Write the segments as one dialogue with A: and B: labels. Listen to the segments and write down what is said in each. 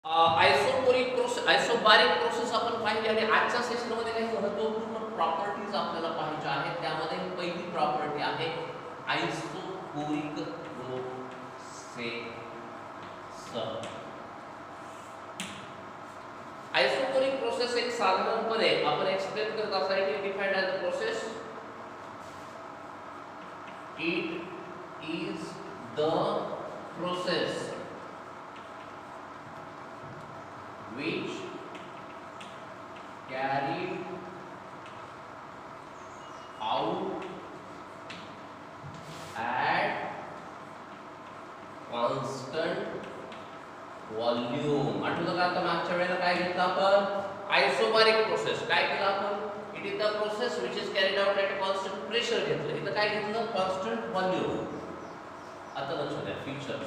A: आयसोबारिक process आपण पाहिली आणि आजच्या सेशनमध्ये काही महत्त्वपूर्ण प्रॉपर्टीज आपल्याला पाहायच्या आहेत. त्यामध्ये पहिली प्रॉपर्टी आहे आयसोकोरिक प्रोसेस. आयसोकोरिक प्रोसेस एक साधारणपणे आपण एक्सप्लेन करत असताना defined as a process. It is the process which carried out at constant volume. आठवलं का? आता मागच्या वेळेला काय घेतलं आपण? Isobaric process. काय केलं आपण? It is the process which is carried out at constant pressure घेतलं. इथं काय घेतलं? constant volume. आता लक्ष द्या, फीचर्स.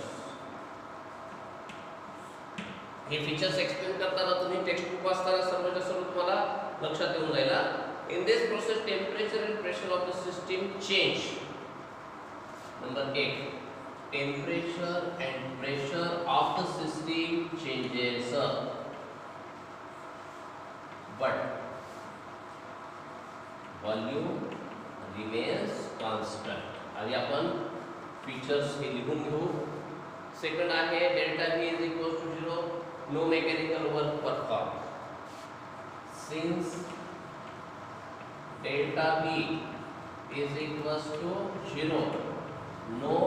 A: हे फीचर्स एक्सप्लेन करताना तुम्ही टेक्स्ट बुक वाचताना सर्वच्या सर्व तुम्हाला लक्षात येऊन जाईल. In this process temperature and pressure of the system change. Number 1, temperature and pressure of the system changes but volume remains constant. आधी आपण फीचर्स हे लिहून घेऊ. सेकंड आहे delta V is equal to 0. No mechanical work performed. Since delta V is equals to 0, no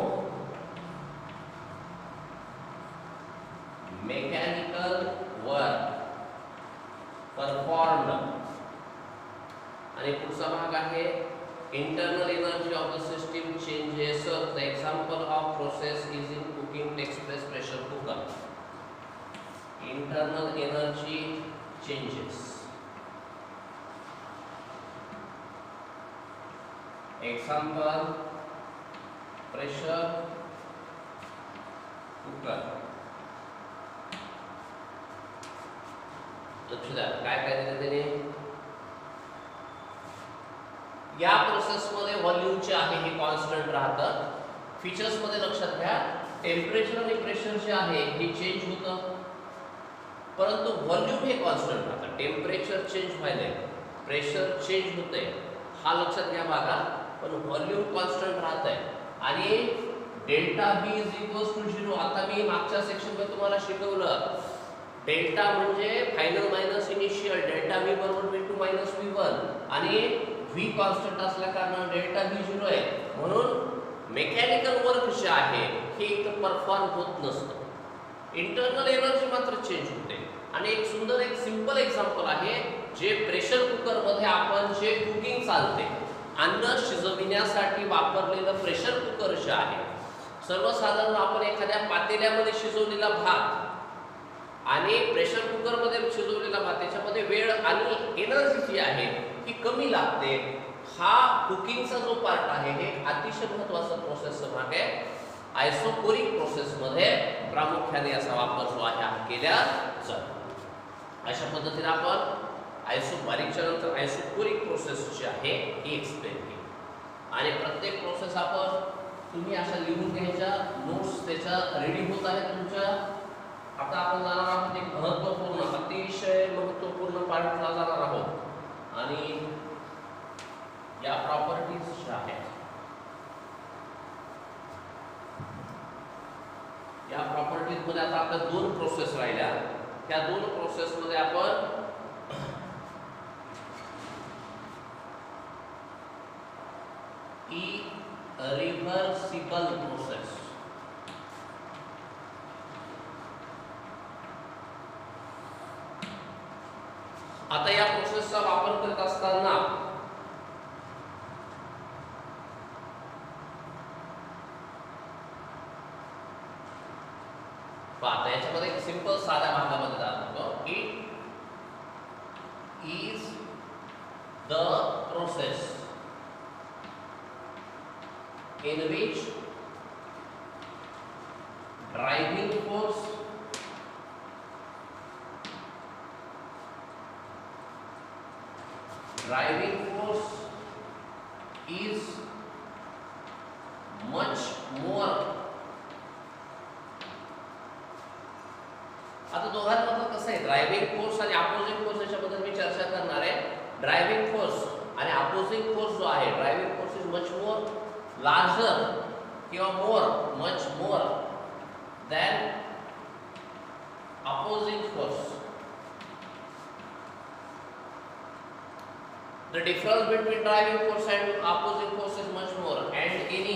A: mechanical work performed. आणि पुढचा भाग आहे internal energy of the system changes. The example of process is in cooking express pressure cooker. Internal energy changes. Example, pressure cooker. लक्ष द्या काय काय दिलं त्याने. या प्रोसेस मध्ये व्हॉल्यूम जे आहे हे कॉन्स्टंट राहतं. फीचर्स मध्ये लक्षात घ्या टेम्परेचर आणि प्रेशर जे आहे हे चेंज होतं, परंतु व्हॉल्यूम हे कॉन्स्टंट राहतं. टेम्परेचर चेंज व्हायलंय, प्रेशर चेंज होतंय, हा लक्षात घ्या बघा. पण व्हॉल्यूम कॉन्स्टंट राहतंय. आणि delta V is equals to 0. आता मी मागच्या सेक्शनमध्ये तुम्हाला शिकवलं डेल्टा म्हणजे final minus initial. Delta V बरोबर V2 मायनस V1 आणि V कॉन्स्टंट असल्या कारणाने डेल्टा V 0 आहे. म्हणून मेकॅनिकल वर्क जे आहे हे इथं परफॉर्म होत नसतं. इंटरनल एनर्जी मात्र चेंज होते. आणि एक सुंदर एक सिंपल एक्झाम्पल आहे जे प्रेशर कुकर मध्ये आपण जे कुकिंग चालते, अन्न शिजविण्यासाठी वापरलेलं प्रेशर कुकर जे आहे, सर्वसाधारण आपण एखाद्या पातेल्यामध्ये शिजवलेला भात आणि प्रेशर कुकर मध्ये शिजवलेला भात त्याच्यामध्ये वेळ आणि एनर्जी जी आहे ही कमी लागते. हा कुकिंगचा जो पार्ट आहे हे अतिशय महत्त्वाचा प्रोसेसचा भाग आहे. आयसोकोरिक प्रोसेस मध्ये प्रामुख्याने याचा वापर जो आहे हा केला जातो. अशा पद्धतीने आपण आयसोबारिकच्या नंतर आयसोकोरिक प्रोसेस जी आहे ही एक्सप्लेन केली. आणि प्रत्येक प्रोसेस आपण तुम्ही अशा लिहून घ्यायच्या, नोट्स त्याच्या रेडी होत आहेत तुमच्या. आता आपण जाणार आहोत एक महत्त्वपूर्ण अतिशय महत्त्वपूर्ण पार्टला जाणार आहोत. आणि या प्रॉपर्टीज ज्या आहेत या प्रॉपर्टीज मध्ये आता आपल्या 2 प्रोसेस राहिल्या. त्या 2 प्रोसेस मध्ये आपण इरिव्हर्सिबल प्रोसेस, आता या प्रोसेसचा वापर करत असताना आता याच्यामध्ये एक सिंपल साध्या भागामध्ये जातो. It is the process in which driving force is much more. आता दोघात उदाहरणार्थ कसं आहे, ड्रायव्हिंग फोर्स आणि अपोजिंग फोर्स याच्याबद्दल मी चर्चा करणार आहे. ड्रायव्हिंग फोर्स आणि अपोजिंग फोर्स जो आहे, driving force is much more larger किंवा much more than opposing force. The difference between driving force and opposing force is much more, and any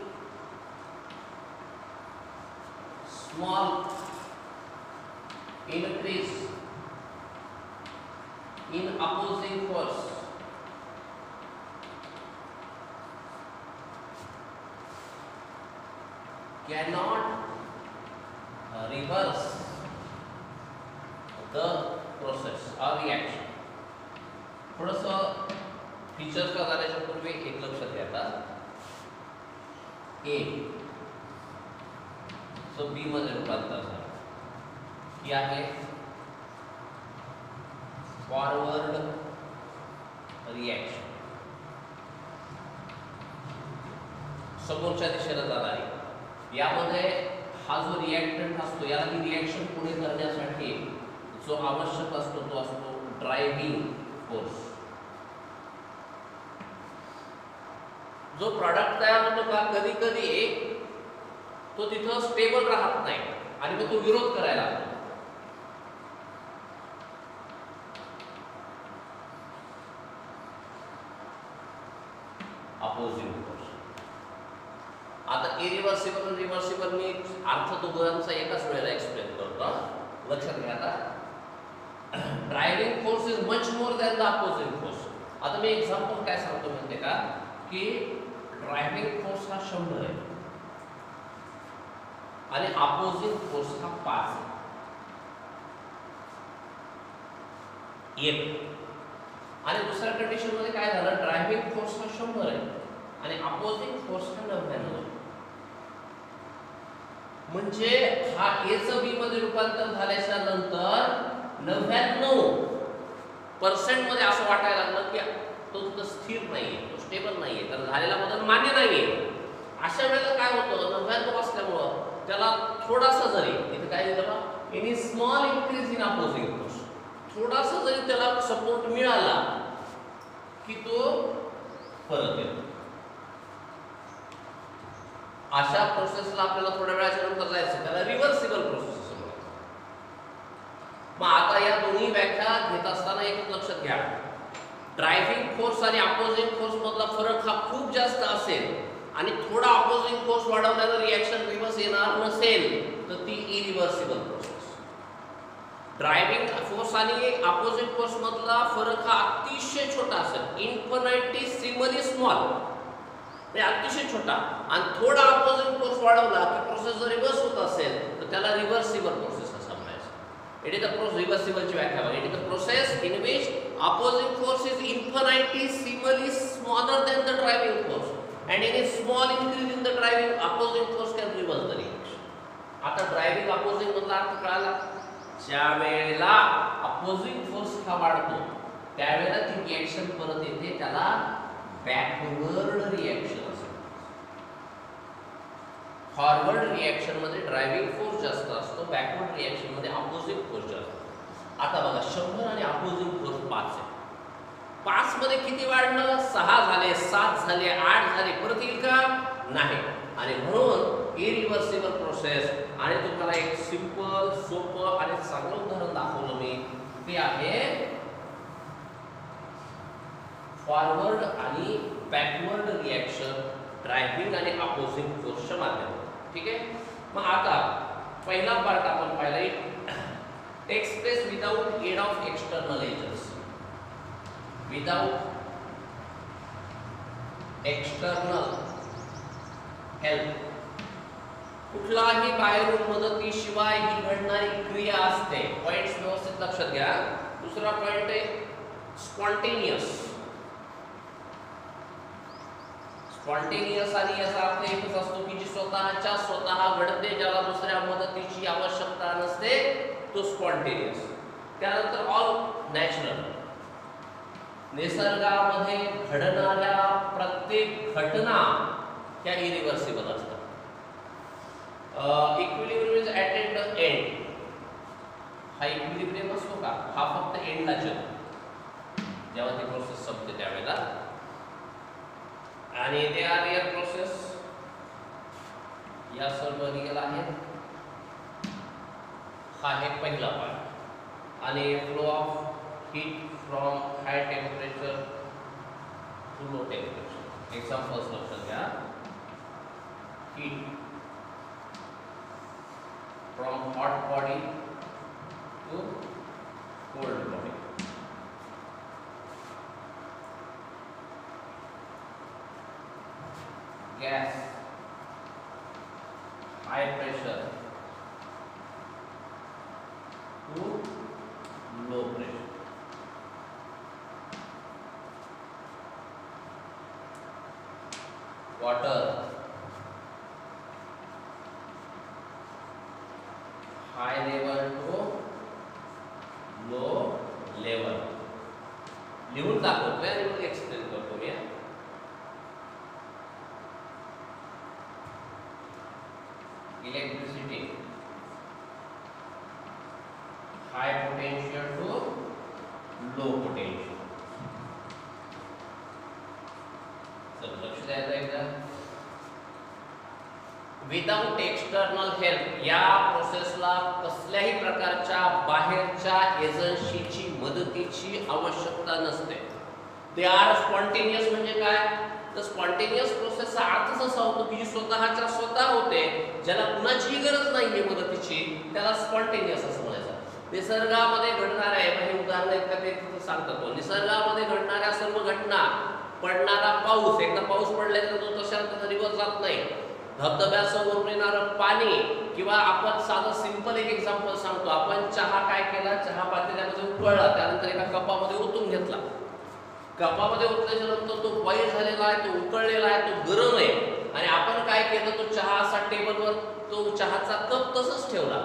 A: small increase in opposing force cannot reverse the process or reaction. थोडंसं features का जाण्याच्या पूर्वी एक लक्षात घ्या. आता ए जो बी मध्ये रूपांतर झालं ही आहे फॉरवर्ड रिॲक्शन, समोरच्या दिशेला जाणारी. यामध्ये हा जो रिॲक्टंट असतो याला ही रिॲक्शन पुढे करण्यासाठी जो आवश्यक असतो तो असतो ड्रायव्हिंग फोर्स. जो प्रॉडक्ट तयार होतो का कधी कधी तो तिथं स्टेबल राहत नाही आणि मग तो विरोध करायला लागतो. Opposing force. आता इरिव्हर्सिबल आणि रिव्हर्सिबल मी अर्थ दोघांचा एकाच वेळेला एक्सप्लेन करतो, लक्षात घ्या. आता driving force is much more than the opposing force. आता मी एक्झाम्पल काय सांगतो माहिती का, की ड्रायव्हिंग फोर्स हा 100 आहे आणि अपोजिंग फोर्स हा 5 आहे. आणि दुसऱ्या कंडिशन मध्ये काय झालं, ड्रायव्हिंग फोर्स हा 100 आहे आणि अपोजिंग फोर्स हा 99 आहे. म्हणजे हा ए चं बी मध्ये रूपांतर झाल्याच्या नंतर 99% मध्ये असं वाटायला लागलं की तो स्थिर नाहीये, तो स्टेबल नाहीये, कारण झालेला बदल मान्य नाहीये. अशा वेळेला काय होतं, 99 असल्यामुळं त्याला थोडासा जरी इथे काय दिलं, any small increase in opposing force, थोडासा जरी त्याला सपोर्ट मिळाला की तो परत येतो. अशा प्रोसेसला आपल्याला थोड्या वेळाच्या नंतर जायचं, त्याला रिव्हर्सिबल प्रोसेस असं म्हणतात. मग आता या दोन्ही व्याख्या घेत असताना एक लक्षात घ्या, ड्रायव्हिंग फोर्स आणि अपोजिंग फोर्स मधला फरक हा खूप जास्त असेल आणि थोडा अपोजिंग फोर्स वाढवल्यानं रिॲक्शन रिव्हर्स येणार नसेल तर ती इरिव्हर्सिबल प्रोसेस. ड्रायव्हिंग फोर्स आणि अपोजिंग फोर्स मधला फरक हा अतिशय छोटा असेल, इन्फिनिटेसिमली स्मॉल, म्हणजे अतिशय छोटा, आणि थोडा अपोजिंग फोर्स वाढवला की प्रोसेस जर रिव्हर्स होत असेल तर त्याला रिव्हर्सिबल प्रोसेस असं म्हणायचं. इट इज द प्रोसेस, रिव्हर्सिबलची व्याख्या बघा, it is the process in which opposing force is infinitesimally smaller than the driving force and any small increase in the driving opposing force can reverse the reaction. आता driving opposing मधला अर्थ कळाला. ज्या वेळेला opposing force हा वाढतो त्यावेळेला ती रिॲक्शन परत येते, त्याला बॅकवर्ड रिॲक्शन असते. फॉरवर्ड रिॲक्शन मध्ये ड्रायव्हिंग फोर्स जास्त असतो, बॅकवर्ड रिॲक्शन मध्ये अपोजिंग फोर्स जास्त. आता बघा 100 आणि अपोजिंग फोर्स 5 आहे. 5 मध्ये किती वाढलं, 6 झाले, 7 झाले, 8 झाले, परत येईल का नाही. आणि म्हणून इरिव्हर्सिबल प्रोसेस. आणि तुम्हाला एक सिंपल सोपं आणि चांगलं उदाहरण दाखवलं मी, ते आहे फॉरवर्ड आणि बॅकवर्ड रिॲक्शन ड्रायव्हिंग आणि अपोजिंग फोर्सच्या माध्यमातून. ठीक आहे. मग आता पहिला पार्ट आपण पाहिला, takes place without aid of external agents. Without external help, कुठलाही बाहेरून मदतीशिवाय ही घडणारी क्रिया असते. पॉइंट्स व्यवस्थित लक्षात घ्या. दुसरा पॉइंट आहे स्पॉन्टेनियस. स्पॉन्टेनियस आणि याचा अर्थ एकच असतो की जी स्वतः घडते, ज्याला दुसऱ्या मदतीची आवश्यकता नसते, तो स्पॉन्टेनियस. त्यानंतर ऑल नॅचरल, निसर्गामध्ये घडणाऱ्या प्रत्येक घटना त्या इरिव्हर्सिबल असतात. Equilibrium is at the end. हा इक्विलिब्रियम असतो का, हा फक्त एंडला चलतो जेव्हा ती प्रोसेस संपते त्यावेळेला. आणि दे आर रिअल प्रोसेस, या सर्व रिअल आहेत. हा आहे पहिला पार्ट. आणि flow of heat from high temperature to low temperature. Examples लक्षात घ्या. Heat from hot body to cold body. Gas high pressure to low pressure. water high level to low level. लिहून दाखवतोय आणि मग एक्सप्लेन करतो मी. Electricity high potential to low potential. लक्ष द्यायचं एकदा. विदाउट एक्सटर्नल हेल्प, या प्रोसेसला कसल्याही प्रकारच्या बाहेरच्या एजन्सीची मदतीची आवश्यकता नसते. They are spontaneous. म्हणजे काय, तर स्पॉन्टेनियस प्रोसेसचा अर्थच असा होतो की जी स्वतःच्या स्वतः होते, ज्याला कुणाचीही गरज नाहीये मदतीची, त्याला स्पॉन्टेनियस असं म्हणायचं. निसर्गामध्ये घडणाऱ्या, हे उदाहरण आहेत का ते सांगतो. निसर्गामध्ये घडणाऱ्या सर्व घटना, पडणारा पाऊस, एकदा पाऊस पडल्यानंतर तो तशाच रिवर्स जात नाही. धबधब्यासमोरून येणारं पाणी, किंवा आपण साधं सिंपल एक एक्झाम्पल सांगतो. आपण चहा काय केला, चहा पातेल्यामध्ये उकळला, त्यानंतर एका कपामध्ये ओतून घेतला. कपामध्ये ओतल्याच्या नंतर तो बॉईल झालेला आहे, तो उकळलेला आहे, तो गरम आहे. आणि आपण काय केलं, तो चहा असा टेबलवर, तो चहाचा कप तसंच ठेवला.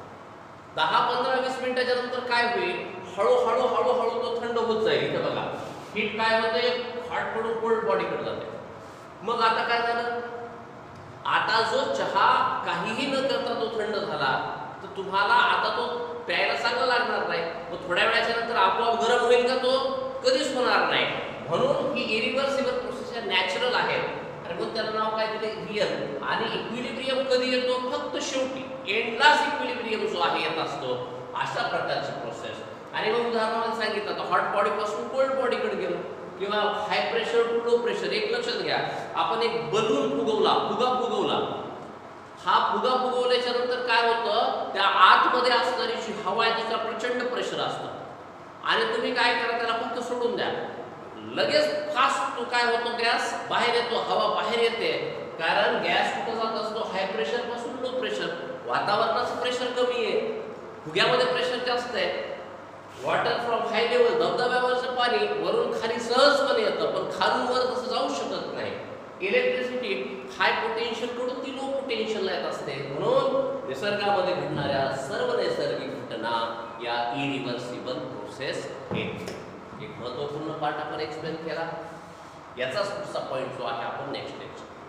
A: 10-15-20 मिनिटाच्या नंतर काय होईल, हळूहळू हळूहळू तो थंड होत जाईल. इथे बघा, हीट काय होते, हॉट कडून कोल्ड बॉडीकडे जाते. मग आता काय झालं, आता जो चहा काहीही न करता तो थंड झाला, तर तुम्हाला आता तो प्यायला चांगला लागणार नाही. मग थोड्या वेळाच्या नंतर आपोआप गरम होईल का, तो कधीच होणार नाही. म्हणून ही इरिव्हर्सिबल प्रोसेस नॅचरल आहे. आणि मग त्याला नाव काय दिले, रिअल. आणि इक्विलिब्रियम कधी येतो, फक्त शेवटी एंडलाच इक्विलिब्रियम जो आहे येत असतो. अशा प्रकारची प्रोसेस. आणि मग उदाहरणार्थ सांगितलं तर हॉट बॉडी पासून कोल्ड बॉडीकडे गेलो, किंवा high pressure to low pressure. एक लक्षात घ्या, आपण एक बलून फुगवला, फुगा फुगवला. हा फुगा फुगवल्याच्या नंतर काय होतं, त्या आतमध्ये असणारी जी हवा आहे तिचा प्रचंड प्रेशर असतं. आणि तुम्ही काय करा, त्याला फक्त सोडून द्या, लगेच फास्ट तो काय होतो, गॅस बाहेर येतो, हवा बाहेर येते. कारण गॅस कुठं जात असतो, हाय प्रेशर पासून लो प्रेशर. वातावरणाचं प्रेशर कमी आहे, फुग्यामध्ये प्रेशर जास्त आहे. वॉटर फ्रॉम हाय लेवल, धबधब्यावरचं पाणी वरून खाली सहजपणे येतं, पण खालून वर तसं जाऊ शकत नाही. इलेक्ट्रिसिटी हाय पोटेन्शियल कडून ती लो पोटेन्शियलला येत असते. म्हणून निसर्गामध्ये घडणाऱ्या सर्व नैसर्गिक घटना या इरिव्हर्सिबल प्रोसेस आहेत. एक महत्त्वपूर्ण पार्ट आपण एक्सप्लेन केला. याचाच पुढचा पॉईंट जो आहे आपण नेक्स्ट लेक्चर